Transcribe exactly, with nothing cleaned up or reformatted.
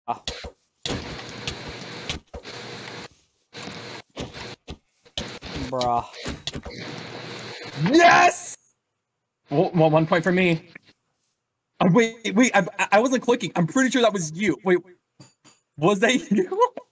Ah. Bruh. Yes! Well, well, one point for me. Oh, wait, wait, I, I wasn't clicking. I'm pretty sure that was you. Wait, was that you?